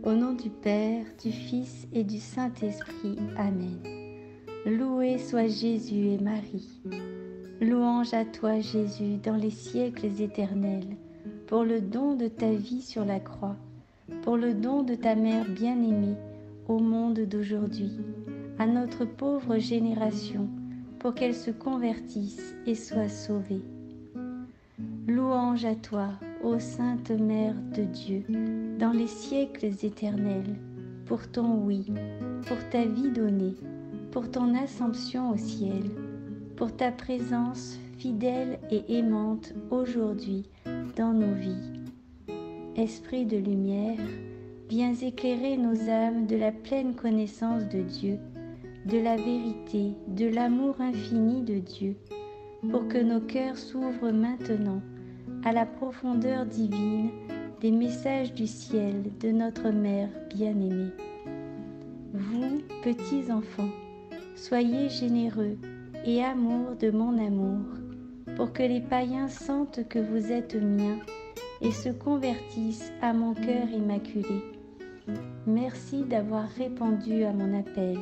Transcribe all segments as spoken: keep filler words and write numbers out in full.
Au nom du Père, du Fils et du Saint-Esprit. Amen. Loué soit Jésus et Marie. Louange à toi, Jésus, dans les siècles éternels, pour le don de ta vie sur la croix, pour le don de ta mère bien-aimée au monde d'aujourd'hui, à notre pauvre génération, pour qu'elle se convertisse et soit sauvée. Louange à toi, ô Sainte Mère de Dieu, dans les siècles éternels, pour ton oui, pour ta vie donnée, pour ton assomption au ciel, pour ta présence fidèle et aimante aujourd'hui dans nos vies. Esprit de lumière, viens éclairer nos âmes de la pleine connaissance de Dieu, de la vérité, de l'amour infini de Dieu, pour que nos cœurs s'ouvrent maintenant à la profondeur divine des messages du ciel de notre Mère bien-aimée. Vous, petits enfants, soyez généreux et amour de mon amour, pour que les païens sentent que vous êtes miens et se convertissent à mon cœur immaculé. Merci d'avoir répondu à mon appel.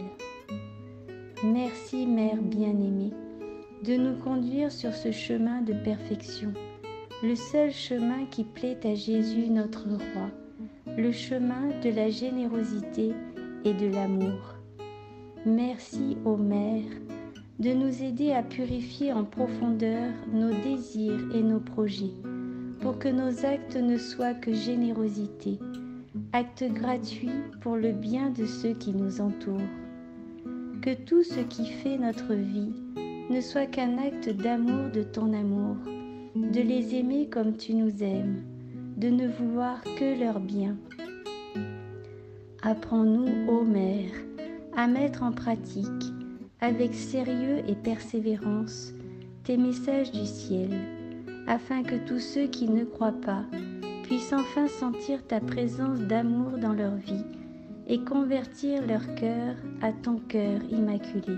Merci, Mère bien-aimée, de nous conduire sur ce chemin de perfection, le seul chemin qui plaît à Jésus notre Roi, le chemin de la générosité et de l'amour. Merci, ô Mère, de nous aider à purifier en profondeur nos désirs et nos projets, pour que nos actes ne soient que générosité, actes gratuits pour le bien de ceux qui nous entourent. Que tout ce qui fait notre vie ne soit qu'un acte d'amour de ton amour, de les aimer comme tu nous aimes, de ne vouloir que leur bien. Apprends-nous, ô Mère, à mettre en pratique, avec sérieux et persévérance, tes messages du ciel, afin que tous ceux qui ne croient pas puissent enfin sentir ta présence d'amour dans leur vie et convertir leur cœur à ton cœur immaculé.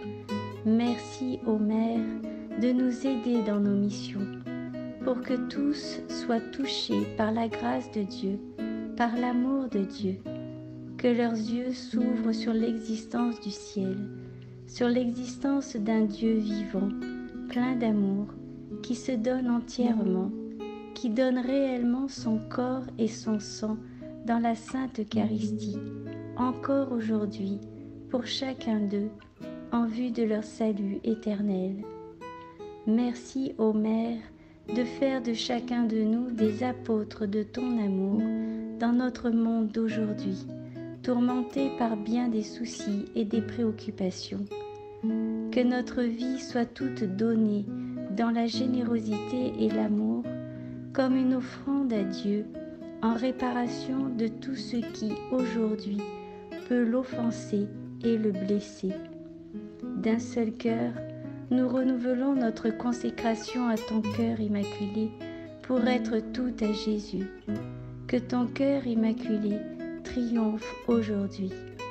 Merci, ô Mère, de nous aider dans nos missions, pour que tous soient touchés par la grâce de Dieu, par l'amour de Dieu, que leurs yeux s'ouvrent sur l'existence du ciel, sur l'existence d'un Dieu vivant, plein d'amour, qui se donne entièrement, qui donne réellement son corps et son sang dans la Sainte Eucharistie, encore aujourd'hui, pour chacun d'eux, en vue de leur salut éternel. Merci, ô Mère, de faire de chacun de nous des apôtres de ton amour dans notre monde d'aujourd'hui, tourmenté par bien des soucis et des préoccupations. Que notre vie soit toute donnée dans la générosité et l'amour, comme une offrande à Dieu, en réparation de tout ce qui, aujourd'hui, peut l'offenser et le blesser. D'un seul cœur, nous renouvelons notre consécration à ton cœur immaculé pour être tout à Jésus. Que ton cœur immaculé triomphe aujourd'hui.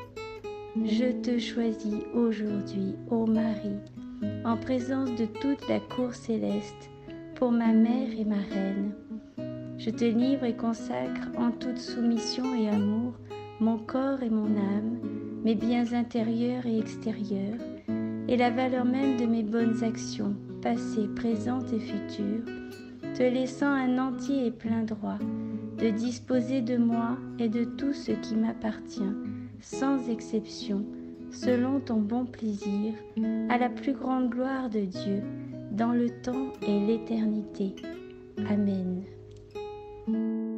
Je te choisis aujourd'hui, ô Marie, en présence de toute la cour céleste, pour ma mère et ma reine. Je te livre et consacre en toute soumission et amour mon corps et mon âme, mes biens intérieurs et extérieurs, et la valeur même de mes bonnes actions, passées, présentes et futures, te laissant un entier et plein droit de disposer de moi et de tout ce qui m'appartient, sans exception, selon ton bon plaisir, à la plus grande gloire de Dieu, dans le temps et l'éternité. Amen.